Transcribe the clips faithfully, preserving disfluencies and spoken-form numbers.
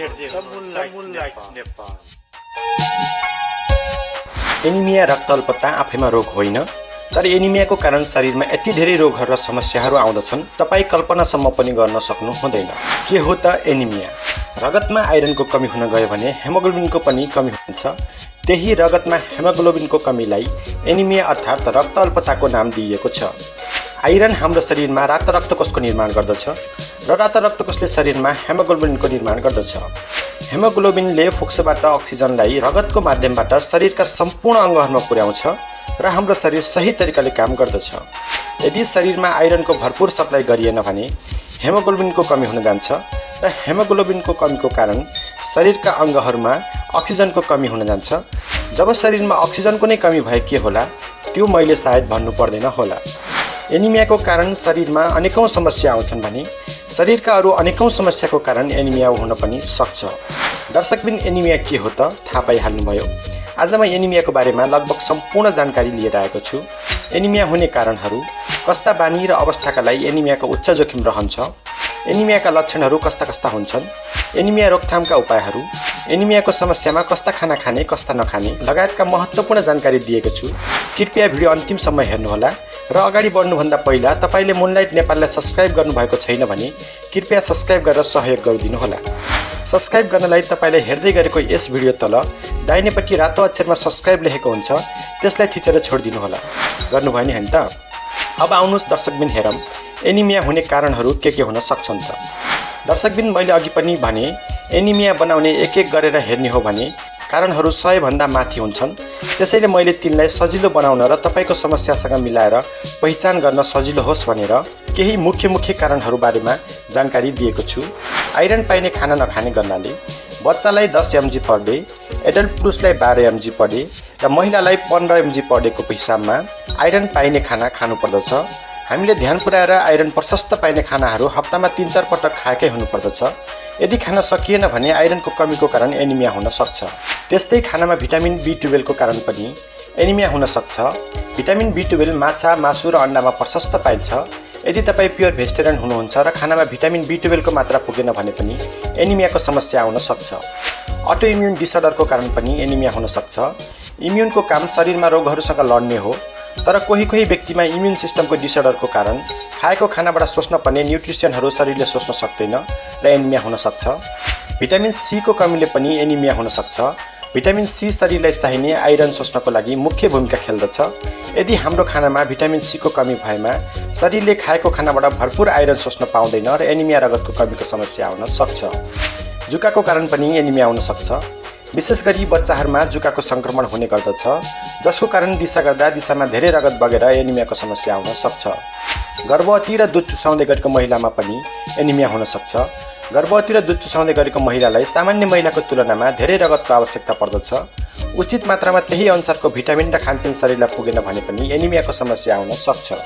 Anaemia रक्त अल्पता आफैमा रोग होइन, तर एनिमियाको कारण शरीरमा यति धेरै रोगहरू र समस्याहरू आउँदछन् तपाई कल्पनासम्म पनि गर्न सक्नु हुँदैन। के हो त एनिमिया? रगतमा आइरनको कमी हुन गयो भने हेमोग्लोबिनको पनि कमी हुन्छ। त्यही रगतमा हेमोग्लोबिनको कमीलाई एनिमिया अर्थात् रक्त अल्पताको नाम दिइएको छ। आइरन हाम्रो शरीरमा रातो रक्तकोषको निर्माण गर्दछ र रातो रक्तकोषले शरीरमा हेमोग्लोबिनको निर्माण गर्दछ। हेमोग्लोबिनले फोक्सोबाट अक्सिजनलाई रगतको माध्यमबाट शरीरका सम्पूर्ण अङ्गहरूमा पुर्याउँछ र हाम्रो शरीर सही तरिकाले काम गर्दछ। यदि शरीरमा आइरनको भरपूर सप्लाई गरिएन भने हेमोग्लोबिनको कमी हुन जान्छ र हेमोग्लोबिनको कमीको कारण शरीरका अङ्गहरूमा अक्सिजनको कमी हुन जान्छ। जब शरीरमा अक्सिजनको नै कमी भए के होला त्यो मैले सायद भन्नु पर्दैन होला। एनिमियाको कारण शरीरमा अनेकौं समस्या आउँछन् भने शरीरका अरू अनेकौं समस्याको कारण एनिमिया हुन पनि सक्छ। दर्शकबिन एनिमिया के हो त थाहा पाइहाल्नुभयो। आज म एनिमियाको बारेमा लगभग सम्पूर्ण जानकारी लिएर आएको छु। एनिमिया हुने कारणहरू, कस्ता बानी र अवस्थाका लागि एनिमियाको उच्च जोखिम रहन्छ, एनिमियाका लक्षणहरू कस्ता कस्ता हुन्छन्, एनिमिया रोकथामका उपायहरू, एनिमियाको समस्यामा कस्ता खाना खाने कस्ता नखाने लगायतका महत्त्वपूर्ण जानकारी दिएको छु। कृपया भिडियो अन्तिमसम्म हेर्नुहोला र अगाडि बढ्नुभन्दा पहिला तपाईले मुनलाइट नेपाललाई सब्स्क्राइब गर्नुभएको छैन भने कृपया सब्स्क्राइब गरेर सहयोग गरिदिनुहोला। सब्स्क्राइब गर्नलाई तपाईले हेर्दै गरेको यस भिडियो तल दाहिनेपट्टि रातो अक्षरमा सब्स्क्राइब लेखेको हुन्छ, त्यसलाई थिचेर छोडिदिनुहोला। गर्नुभयो नि हैन त? अब आउनुहोस् दर्शकबिन हेरौँ एनिमिया हुने कारणहरू के के हुन सक्छन् त। दर्शकबिन मैले अघि पनि भने एनिमिया बनाउने एक एक गरेर हेर्ने हो भने कारणहरू सय भन्दा माथि हुन्छन्। त्यसैले मैले तिनलाई सजिलो बनाउन र तपाईको समस्यासँग मिलाएर पहिचान गर्न सजिलो होस् भनेर केही मुख्य मुख्य कारणहरू बारेमा जानकारी दिएको छु। आइरन पाइने खाना नखाने गर्नाले बच्चालाई दस एमजी पर डे, एडल्ट पुरुषलाई बाह्र एमजी पर डे र महिलालाई पन्ध्र एमजी पर डेको हिसाबमा आइरन पाइने खाना खानुपर्दछ। हामीले ध्यान पुर्याएर आइरन प्रशस्त पाइने खानाहरू हप्तामा तीन चार पटक खाएकै हुनुपर्दछ। यदि खान सकिएन भने आइरनको कमीको कारण एनिमिया हुन सक्छ। त्यस्तै खानामा भिटामिन बी ट्वेल्भ को कारण पनि एनिमिया हुन सक्छ। भिटामिन बी ट्वेल्भ माछा, मासु र अन्डामा प्रशस्त पाइन्छ। यदि तपाईँ प्योर भेजिटेरियन हुनुहुन्छ र खानामा भिटामिन बी ट्वेल्भ को मात्रा पुगेन भने पनि एनिमियाको समस्या आउन सक्छ। अटो इम्युन डिसअर्डरको कारण पनि एनिमिया हुन सक्छ। इम्युनको काम शरीरमा रोगहरूसँग लड्ने हो, तर कोही कोही व्यक्तिमा इम्युन सिस्टमको डिसअर्डरको कारण खाएको खानाबाट सोच्न पर्ने न्युट्रिसनहरू शरीरले सोच्न सक्दैन र एनिमिया हुन सक्छ। भिटामिन सी को कमीले पनि एनिमिया हुन सक्छ। भिटामिन सी शरीरलाई चाहिने आइरन सोच्नको लागि मुख्य भूमिका खेल्दछ। यदि हाम्रो खानामा भिटामिन सी को कमी भएमा शरीरले खाएको खानाबाट भरपूर आइरन सोच्न पाउँदैन र एनिमिया रगतको कमीको समस्या आउन सक्छ। जुकाको कारण पनि एनिमिया हुन सक्छ। विशेष गरी बच्चाहरूमा जुकाको संक्रमण हुने गर्दछ, जसको कारण दिशा गर्दा दिशामा धेरै रगत बगेर एनिमियाको समस्या आउन सक्छ। गर्भवती र दुध चुसाउँदै गरेको महिलामा पनि एनिमिया हुन सक्छ। गर्भवती र दुध चुसाउँदै गरेको महिलालाई सामान्य महिलाको तुलनामा धेरै रगतको आवश्यकता पर्दछ। उचित मात्रामा त्यही अनुसारको भिटामिन र खानपिन शरीरलाई पुगेन भने पनि एनिमियाको समस्या आउन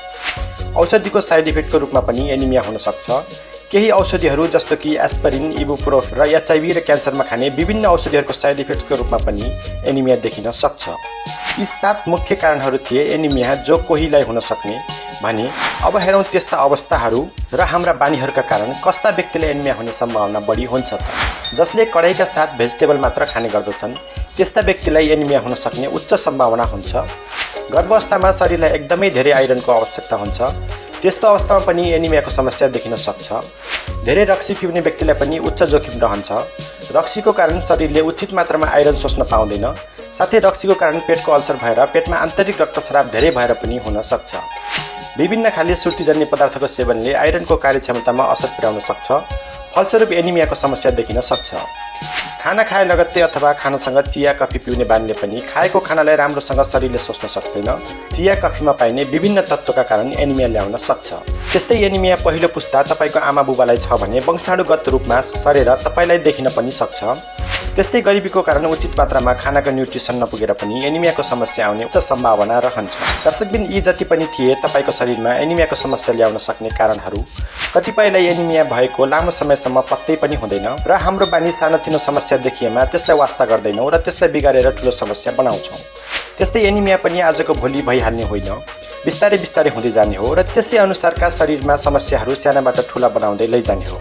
सक्छ। औषधिको साइड इफेक्टको रूपमा पनि एनिमिया हुन सक्छ। केही औषधिहरू जस्तो कि एस्पिरिन, इबुप्रोफेन र एचआइभी र क्यान्सरमा खाने विभिन्न औषधिहरूको साइड इफेक्टको रूपमा पनि एनिमिया देखिन सक्छ। यी सात मुख्य कारणहरू थिए एनिमिया जो कोहीलाई हुन सक्ने भने। अब हेरौँ त्यस्ता अवस्थाहरू र हाम्रा बानीहरूका कारण कस्ता व्यक्तिले एनिमिया हुने सम्भावना बढी हुन्छ त। जसले कडाईका साथ भेजिटेबल मात्र खाने गर्दछन् त्यस्ता व्यक्तिलाई एनिमिया हुन सक्ने उच्च सम्भावना हुन्छ। गर्भावस्थामा शरीरलाई एकदमै धेरै आइरनको आवश्यकता हुन्छ, त्यस्तो अवस्थामा पनि एनिमियाको समस्या देखिन सक्छ। धेरै रक्सी पिउने व्यक्तिलाई पनि उच्च जोखिम रहन्छ। रक्सीको कारण शरीरले उचित मात्रामा आइरन सोच्न पाउँदैन। साथै रक्सीको कारण पेटको अल्सर भएर पेटमा आन्तरिक रक्तस्राव धेरै भएर पनि हुन सक्छ। विभिन्न खाले सुर्तीजन्य पदार्थको सेवनले आइरनको कार्यक्षमतामा असर पुर्याउन सक्छ। फलस्वरूप एनिमियाको समस्या देखिन सक्छ। खाना खाए लगत्तै अथवा खानासँग चिया कफी पिउने बानीले पनि खाएको खानालाई राम्रोसँग शरीरले सोच्न सक्दैन। चिया कफीमा पाइने विभिन्न तत्त्वका कारण एनिमिया ल्याउन सक्छ। त्यस्तै एनिमिया पहिलो पुस्ता तपाईको आमा बुबालाई छ भने वंशाणुगत रूपमा सरेर तपाईलाई देखिन पनि सक्छ। त्यस्तै गरिबीको कारण उचित मात्रामा खानाको न्युट्रिसन नपुगेर पनि एनिमियाको समस्या आउने उच्च सम्भावना रहन्छ। दर्शकबिन यी जति पनि थिए तपाईको शरीरमा एनिमियाको समस्या ल्याउन सक्ने कारणहरू। कतिपयलाई एनिमिया भएको लामो समयसम्म पत्तै पनि हुँदैन र हाम्रो बानी सानोतिनो समस्या देखिएमा त्यसलाई वास्ता गर्दैनौँ र त्यसलाई बिगारेर ठुलो समस्या बनाउँछौँ। त्यस्तै एनिमिया पनि आजको भोलि भइहाल्ने होइन, बिस्तारै बिस्तारै हुँदै जाने हो र त्यसै अनुसारका शरीरमा समस्याहरू सानाबाट ठुला बनाउँदै लैजाने हो।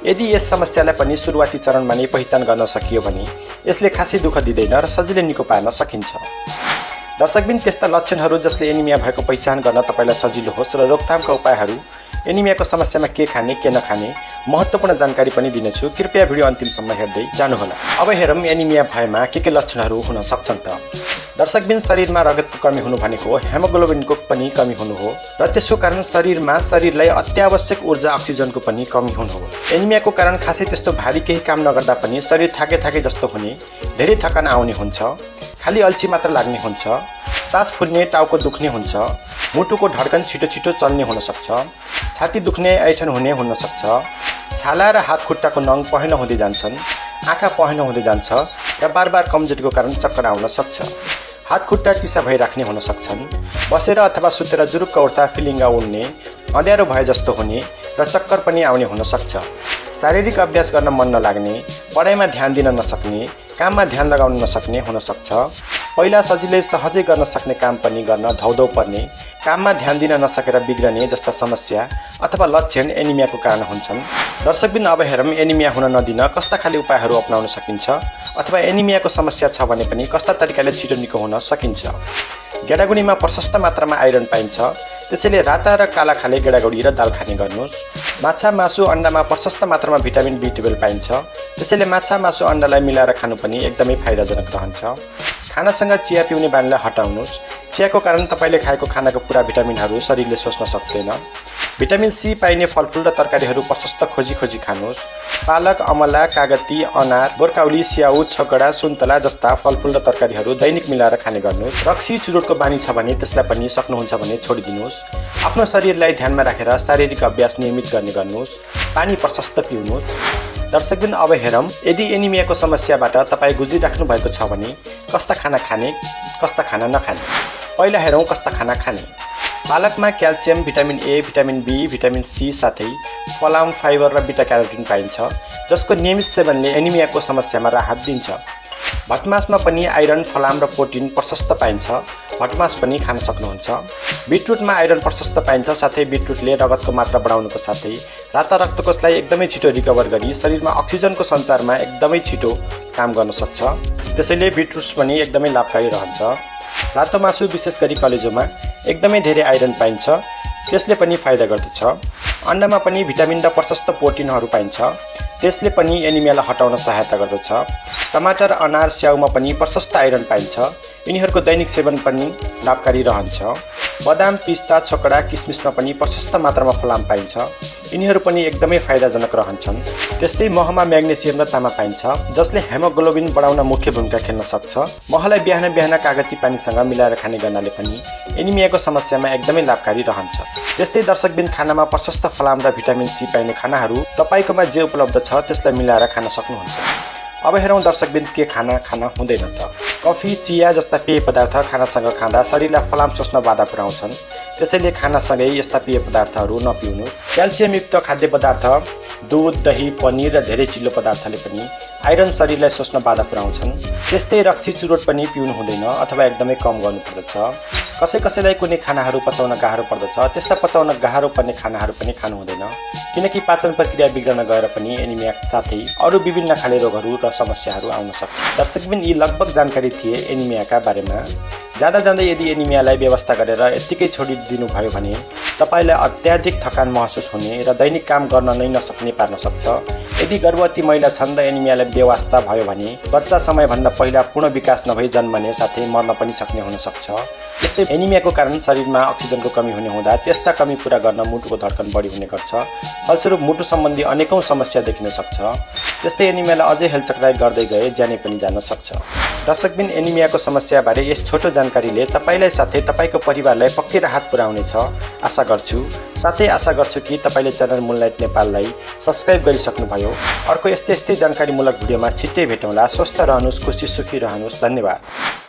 यदि यस समस्यालाई पनि सुरुवाती चरणमा नै पहिचान गर्न सकियो भने यसले खासै दुःख दिँदैन र सजिलै निको पार्न सकिन्छ। दर्शकबिन, त्यस्ता लक्षणहरू जसले एनिमिया भएको पहिचान गर्न तपाईलाई सजिलो होस् र रोकथामका उपायहरू, एनिमियाको समस्यामा के खाने के नखाने महत्त्वपूर्ण जानकारी पनि दिनेछु। कृपया भिडियो अन्तिमसम्म हेर्दै जानुहोला। अब हेरौँ एनिमिया भएमा के के लक्षणहरू हुन सक्छन् त। दर्शकबिन, शरीरमा रगतको कमी हुनु भनेको हेमोग्लोबिनको पनि कमी हुनु हो र त्यसको कारण शरीरमा शरीरलाई अत्यावश्यक ऊर्जा अक्सिजनको पनि कमी हुनु हो। एनिमियाको कारण खासै त्यस्तो भारी केही काम नगर्दा पनि शरीर थाके थाके जस्तो हुने, धेरै थकान आउने हुन्छ, खाली अल्छी मात्र लाग्ने हुन्छ, सास फुल्ने, टाउको दुख्ने हुन्छ, मुटुको धड्कन छिटो छिटो चल्ने हुन सक्छ, छाती दुख्ने, ऐठन हुने हुन सक्छ, छाला र हात खुट्टाको नङ पहेँलो हुँदै जान्छन्, आँखा पहेँलो हुँदै जान्छ र बार बार कमजोरीको कारण चक्कर आउन सक्छ, हात खुट्टा चिसा भइराख्ने हुन सक्छन्, बसेर अथवा सुतेर जुरुक्क उठ्दा फिलिङ्गा उड्ने, अँध्यारो भए जस्तो हुने र चक्कर पनि आउने हुन सक्छ, शारीरिक अभ्यास गर्न मन नलाग्ने, पढाइमा ध्यान दिन नसक्ने, काममा ध्यान लगाउन नसक्ने हुन सक्छ, पहिला सजिलै सहजै गर्न सक्ने काम पनि गर्न धौधौ पर्ने, काममा ध्यान दिन नसकेर बिग्रने जस्ता समस्या अथवा लक्षण एनिमियाको कारण हुन्छन्। दर्शकबिन, अब हेरौँ एनिमिया हुन नदिन कस्ता खाले उपायहरू अपनाउन सकिन्छ अथवा एनिमियाको समस्या छ भने पनि कस्ता तरिकाले छिटो निको हुन सकिन्छ। गेडागुडीमा प्रशस्त मात्रामा आइरन पाइन्छ, त्यसैले राता र काला खाले गेडागुडी र दाल खाने गर्नुहोस्। माछा, मासु, अन्डामा प्रशस्त मात्रामा भिटामिन बी ट्वेल्भ पाइन्छ, त्यसैले माछा, मासु, अन्डालाई मिलाएर खानु पनि एकदमै फाइदाजनक रहन्छ। खानासँग चिया पिउने बानीलाई हटाउनुहोस्। चियाको कारण तपाईले खाएको खानाको पुरा भिटामिनहरू शरीरले सोच्न सक्दैन। भिटामिन सी पाइने फलफुल र तरकारीहरू प्रशस्त खोजी खोजी खानुहोस्। पालक, अमला, कागती, अनार, बोरकाउली, स्याउ, छकडा, सुन्तला जस्ता फलफुल र तरकारीहरू दैनिक मिलाएर खाने गर्नुहोस्। रक्सी, चुरोटको बानी छ भने त्यसलाई पनि सक्नुहुन्छ भने छोडिदिनुहोस्। आफ्नो शरीरलाई ध्यानमा राखेर शारीरिक अभ्यास नियमित गर्ने गर्नुहोस्। पानी प्रशस्त पिउनुहोस्। दर्शकबिन, अब हेरौँ यदि एनिमियाको समस्याबाट तपाईँ गुज्रिराख्नु भएको छ भने कस्ता खाना खाने, कस्ता खाना नखाने। पहिला हेरौँ कस्ता खाना खाने। पालकमा calcium, vitamin A, vitamin B, vitamin C साथै फलाम, फाइबर र बिटा क्यारोटिन पाइन्छ, जसको नियमित सेवनले एनिमियाको समस्यामा राहत दिन्छ। भटमासमा पनि आइरन, फलाम र प्रोटिन प्रशस्त पाइन्छ, भटमास पनि खान सक्नुहुन्छ। बिटरुटमा आइरन प्रशस्त पाइन्छ, साथै बिटरुटले रगतको मात्रा बढाउनुको साथै राता रक्तकोषलाई एकदमै छिटो रिकभर गरी शरीरमा अक्सिजनको सञ्चारमा एकदमै छिटो काम गर्न सक्छ, त्यसैले बिटरुट पनि एकदमै लाभकारी रहन्छ। रातो मासु, विशेष गरी कलेजोमा एकदमै धेरै आइरन पाइन्छ, त्यसले पनि फाइदा गर्दछ। अन्डामा पनि भिटामिन र प्रशस्त प्रोटिनहरू पाइन्छ, त्यसले पनि एनिमियालाई हटाउन सहायता गर्दछ। टमाटर, अनार, स्याउमा पनि प्रशस्त आइरन पाइन्छ, यिनीहरूको दैनिक सेवन पनि लाभकारी रहन्छ। बदाम, पिस्ता, छकडा, किसमिसमा पनि प्रशस्त मात्रामा फलाम पाइन्छ, यिनीहरू पनि एकदमै फाइदाजनक रहन्छन्। त्यस्तै महमा म्याग्नेसियम र तामा पाइन्छ, जसले हेमोग्लोबिन बढाउन मुख्य भूमिका खेल्न सक्छ। महलाई बिहान बिहान कागती पानीसँग मिलाएर खाने गर्नाले पनि एनिमियाको समस्यामा एकदमै लाभकारी रहन्छ। त्यस्तै दर्शकबिन, खानामा प्रशस्त फलाम र भिटामिन सी पाइने खानाहरू तपाईँकोमा जे उपलब्ध छ त्यसलाई मिलाएर खान सक्नुहुन्छ। अब हेरौँ दर्शकबिन के खाना खाना हुँदैन त। कफी, चिया जस्ता पेय पदार्थ खानासँग खाँदा शरीरलाई फलाम सोच्न बाधा पुर्याउँछन्, त्यसैले खानासँगै यस्ता पेय पदार्थहरू नपिउनु। क्याल्सियमयुक्त खाद्य पदार्थ, दुध, दही, पनिर र धेरै चिल्लो पदार्थले पनि आइरन शरीरलाई सोच्न बाधा पुर्याउँछन्। त्यस्तै रक्सी, चुरोट पनि पिउनु हुँदैन अथवा एकदमै कम गर्नुपर्दछ। कसै कसैलाई कुनै खानाहरू पचाउन गाह्रो पर्दछ, त्यस्ता पचाउन गाह्रो पर्ने खानाहरू पनि खानु हुँदैन, किनकि पाचन प्रक्रिया बिग्रन गएर पनि एनिमिया साथै अरू विभिन्न खाले रोगहरू र समस्याहरू आउन सक्छ। दर्शकबिन, यी लगभग जानकारी थिए एनिमियाका बारेमा। जाँदा जाँदै यदि एनिमियालाई व्यवस्था गरेर यत्तिकै छोडिदिनु भयो भने तपाईलाई अत्याधिक थकान महसुस हुने र दैनिक काम गर्न नै नसक्ने पार्न सक्छ। यदि गर्भवती महिला छन् र एनिमियालाई बेवास्ता भयो भने बच्चा समयभन्दा पहिला पूर्ण विकास नभई जन्मने साथै मर्न पनि सक्ने हुन सक्छ। त्यस्तै एनिमियाको कारण शरीरमा अक्सिजनको कमी हुने हुँदा त्यस्ता कमी पूरा गर्न मुटुको धड्कन बढी हुने गर्छ, फलस्वरूप मुटु सम्बन्धी अनेकौं समस्या देखिन सक्छ। त्यस्तै एनिमियालाई अझै हेलचक्राइ गर्दै गए ज्यानै पनि जान सक्छ। दर्शकबिन, एनिमियाको समस्याबारे यस छोटो जानकारीले तपाईलाई साथै तपाईको परिवारलाई पक्कै राहत पुर्याउनेछ आशा गर्छु। साथै आशा गर्छु कि तपाईले च्यानल मुनलाइट नेपाललाई सब्स्क्राइब गरिसक्नुभयो। अर्को यस्तै यस्तै जानकारीमूलक भिडियोमा छिट्टै भेटौँला। स्वस्थ रहनुहोस्, खुसी सुखी रहनुहोस्। धन्यवाद।